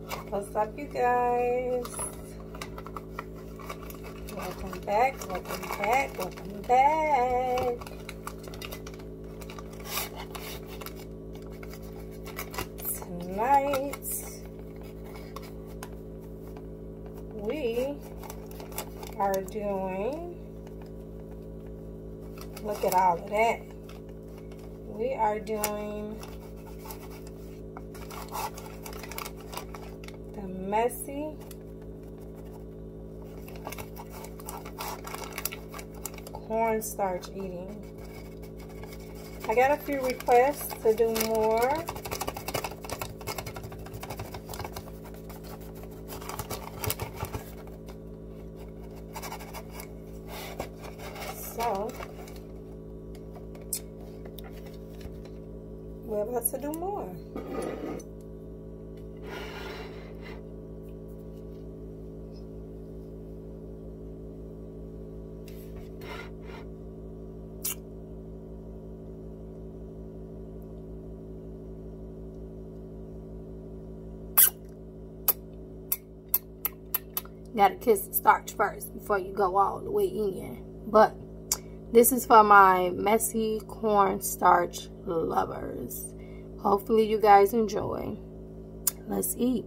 What's up, you guys? Welcome back, welcome back, welcome back. Tonight, we are doing, look at all of that. We are doing the messy cornstarch eating. I got a few requests to do more. So, we're about to do more. Gotta kiss the starch first before you go all the way in. But this is for my messy cornstarch lovers. Hopefully you guys enjoy. Let's eat.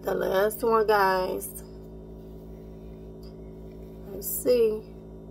The last one, guys. Let's see.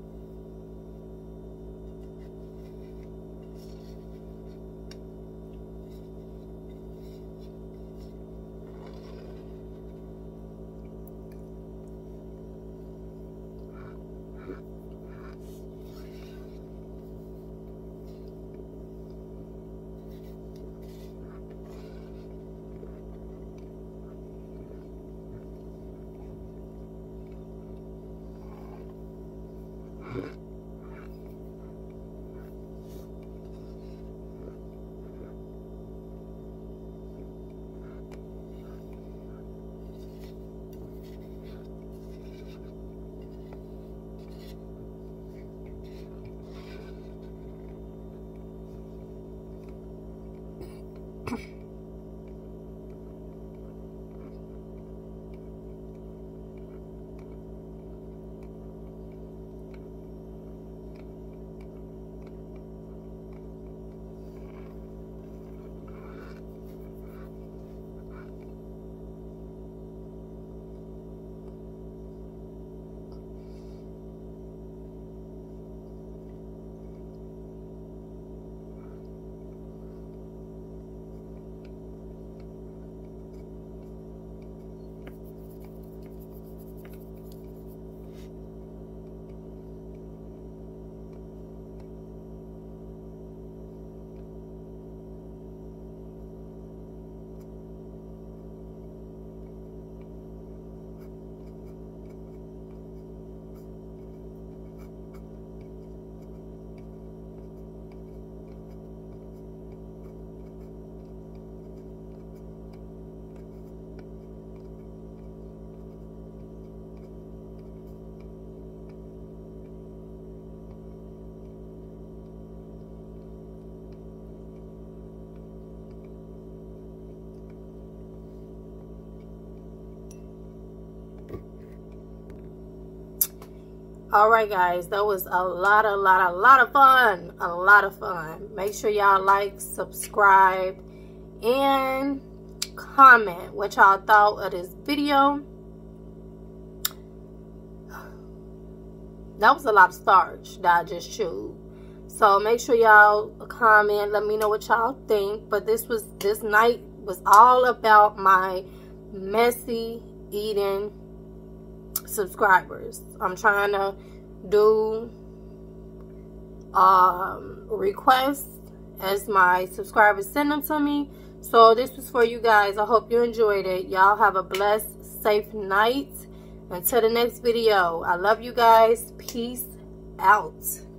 All right, guys, that was a lot of fun. Make sure y'all like, subscribe, and comment what y'all thought of this video. That was a lot of starch that I just chewed. So make sure y'all comment, let me know what y'all think. But this night was all about my messy eating subscribers. I'm trying to do requests as my subscribers send them to me. So this was for you guys. I hope you enjoyed it. Y'all have a blessed, safe night. Until the next video, I love you guys. Peace out.